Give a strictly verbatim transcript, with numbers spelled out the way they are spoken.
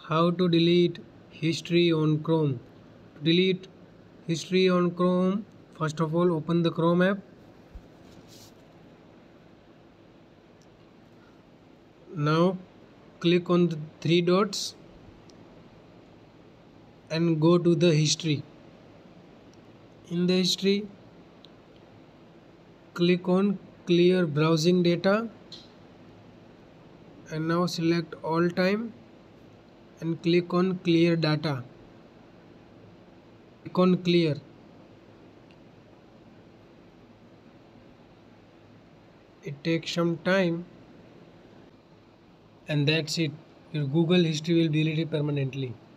How to delete history on Chrome. To delete history on Chrome, first of all open the Chrome app. Now click on the three dots and go to the history. In the history, click on clear browsing data and now select all time and click on clear data. Click on clear. It takes some time and that's it. Your Google history will be deleted permanently.